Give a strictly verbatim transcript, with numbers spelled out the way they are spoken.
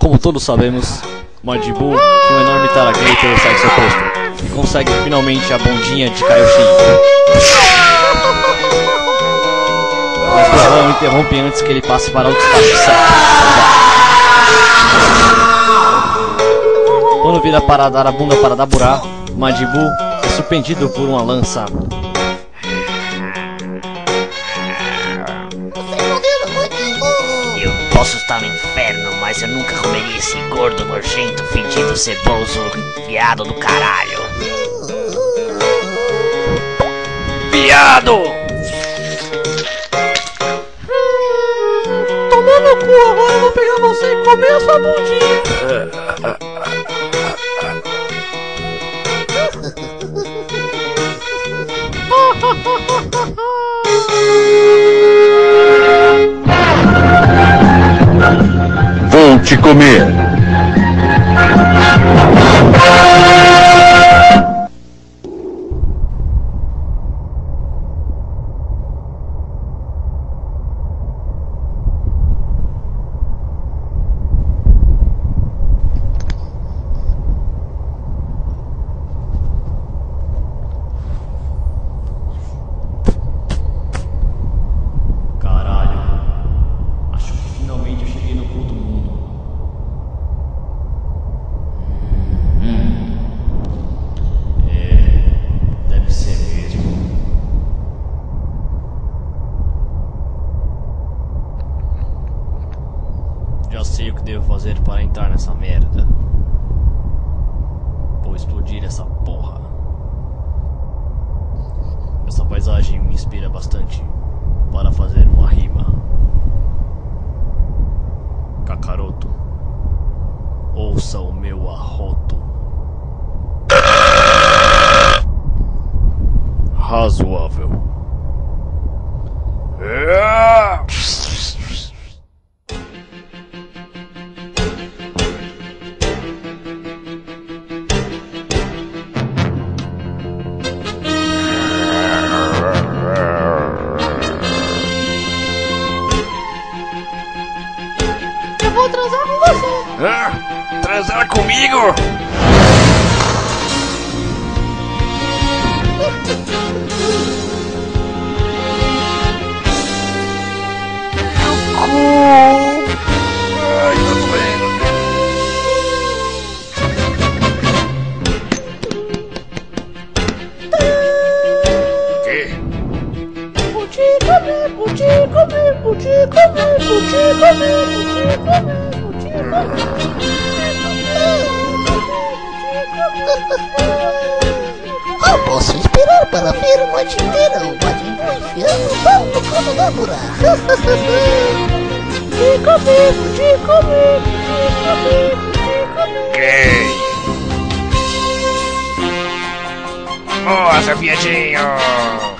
Como todos sabemos, Majin Buu tem um enorme taraguei pelo sexo oposto e consegue finalmente a bundinha de Kaioshin. Mas Gohan o interrompe antes que ele passe para outro espaço de sexo. Quando vira para dar a bunda para Daburá, Majin Buu é surpreendido por uma lança. Eu posso estar no inferno, mas eu nunca comeria esse gordo, nojento, fedido, ceboso, viado do caralho. Viado! Tomou no cu, agora eu vou pegar você e comer a sua bundinha. Vou te comer. Já sei o que devo fazer para entrar nessa merda. Vou explodir essa porra. Essa paisagem me inspira bastante para fazer uma rima. Kakaroto, ouça o meu arroto. Razoável. Vou transar com você. Ah, transar comigo? Ai, tá doendo. Que? Vou te comer, vou te comer, vou te comer, vou te comer, vou te comer. Eu posso esperar para ver a noite inteira o Majin Buu enfiando o pau no cano da Burá. Te comer, te comer, te comer, te comer. Gay. Nossa, viadinho.